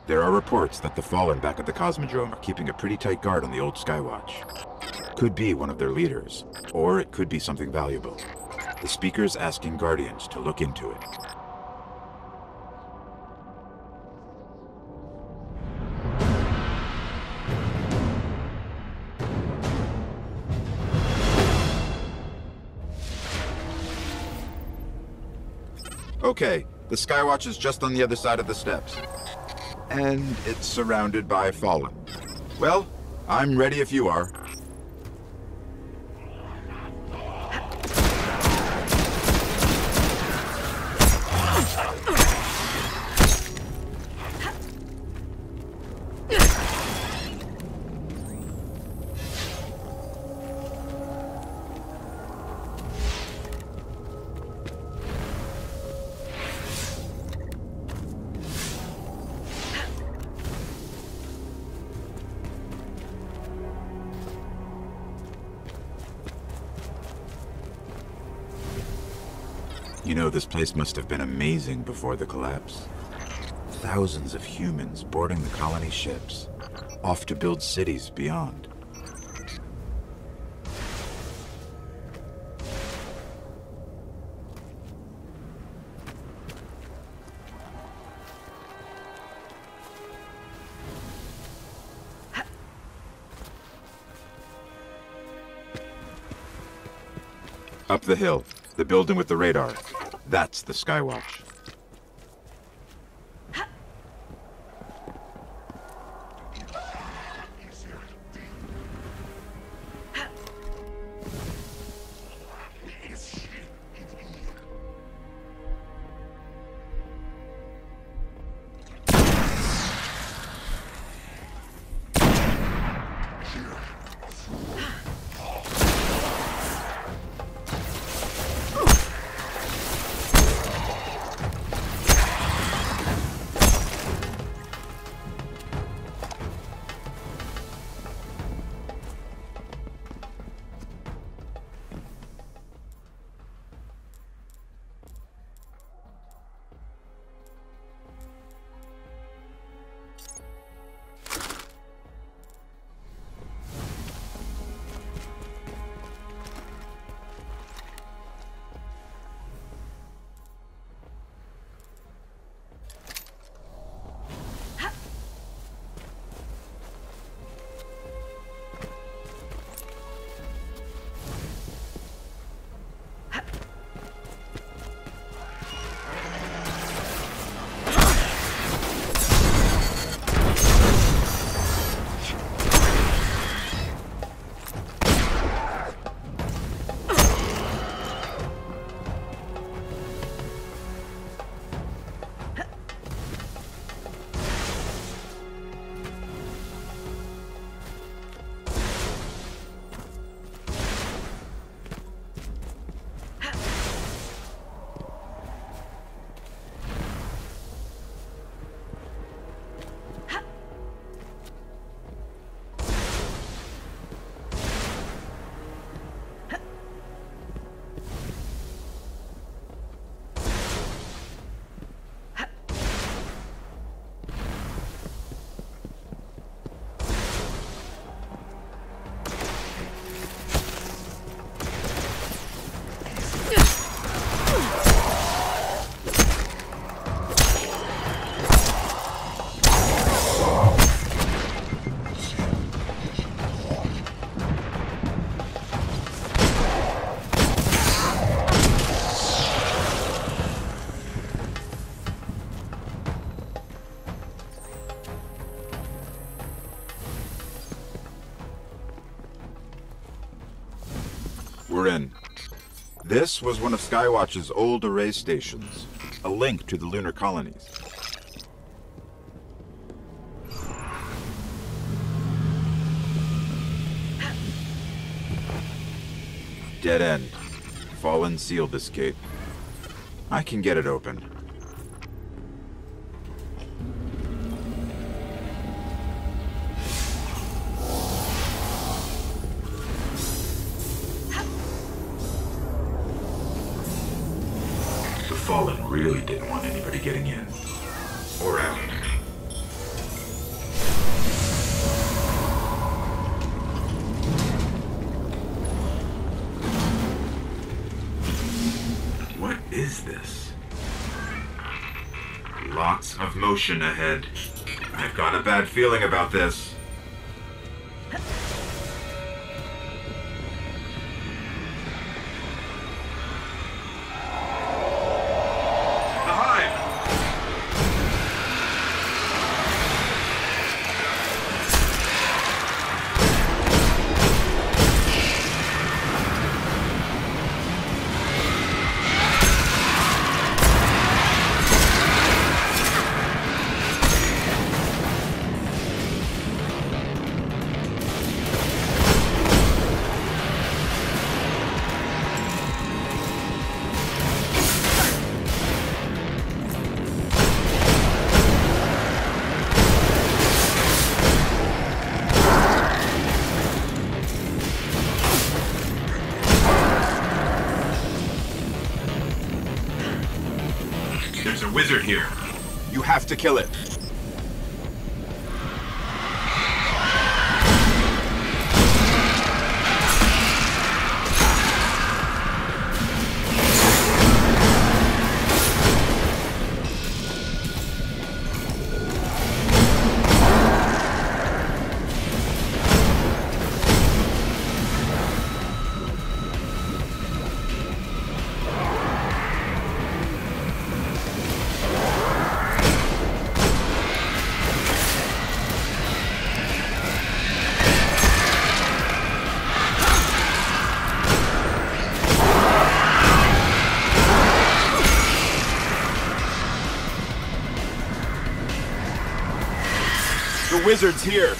There are reports that the Fallen back at the Cosmodrome are keeping a pretty tight guard on the old Skywatch. Could be one of their leaders, or it could be something valuable. The Speaker's asking Guardians to look into it. Okay, the Skywatch is just on the other side of the steps. And it's surrounded by Fallen. Well, I'm ready if you are. You know, this place must have been amazing before the collapse. Thousands of humans boarding the colony ships, off to build cities beyond. Up the hill, the building with the radar. That's the Skywatch. We're in. This was one of Skywatch's old array stations, a link to the lunar colonies. Dead end. Fallen sealed this gate. I can get it open. The Fallen really didn't want anybody getting in. Or out. is this? Lots of motion ahead. I've got a bad feeling about this. There's a wizard here. You have to kill it. The wizard's here.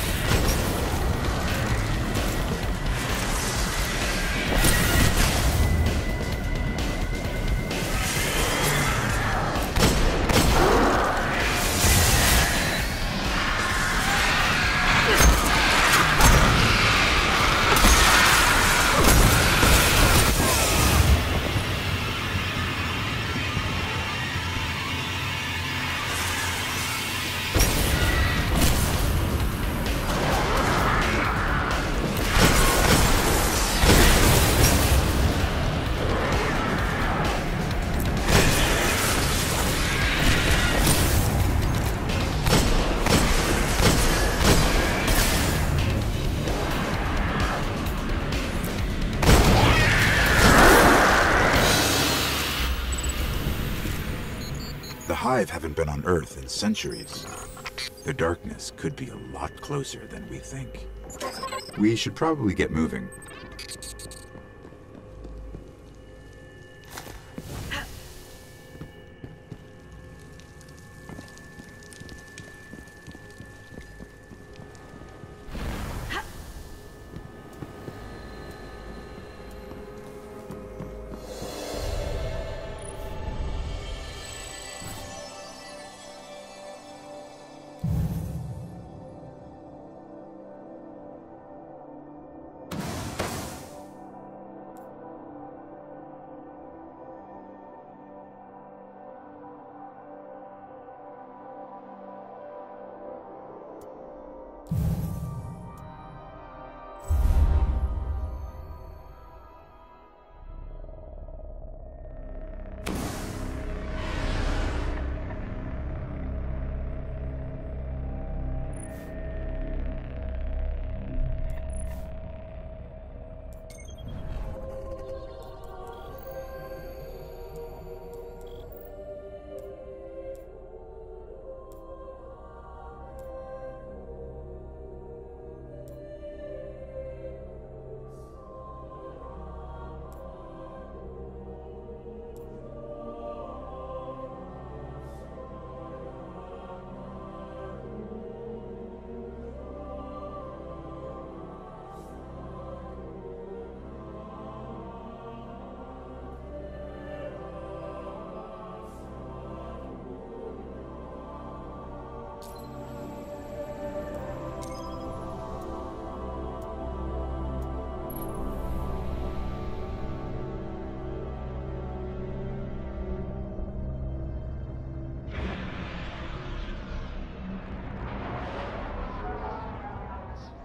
The Hive haven't been on Earth in centuries. The darkness could be a lot closer than we think. We should probably get moving.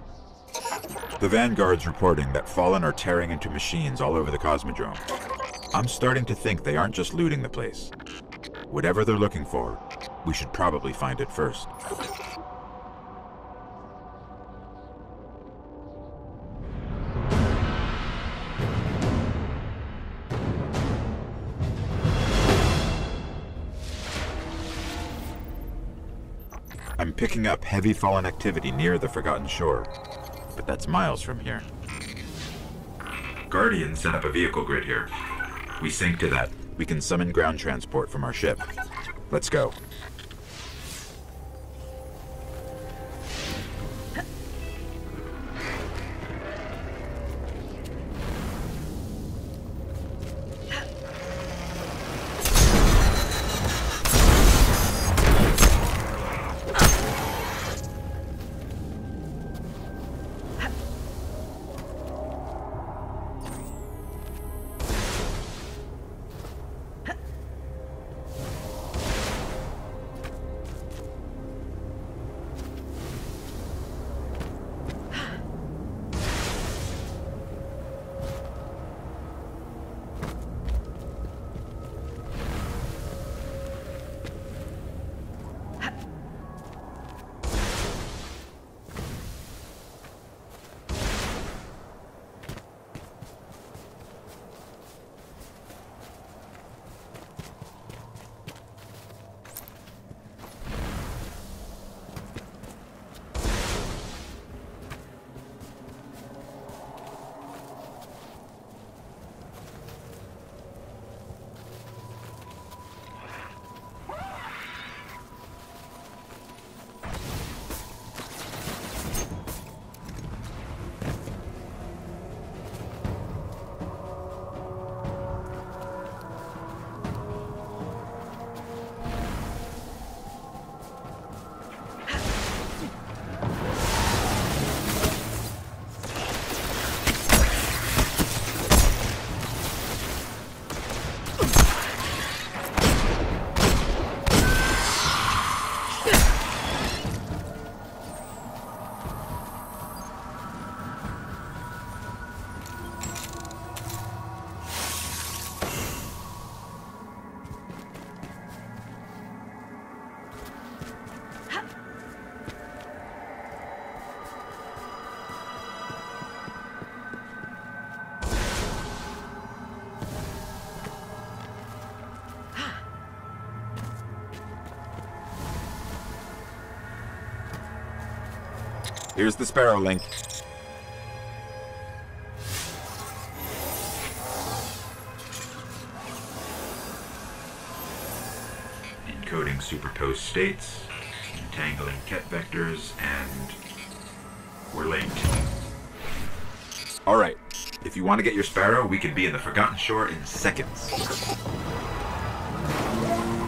The Vanguard's reporting that Fallen are tearing into machines all over the Cosmodrome. I'm starting to think they aren't just looting the place. Whatever they're looking for, we should probably find it first. I'm picking up heavy fallen activity near the Forgotten Shore, but that's miles from here. Guardian set up a vehicle grid here. We sync to that. We can summon ground transport from our ship. Let's go. Here's the Sparrow link. Encoding superposed states, entangling Ket vectors, and we're linked. Alright, if you want to get your Sparrow, we can be in the Forgotten Shore in seconds.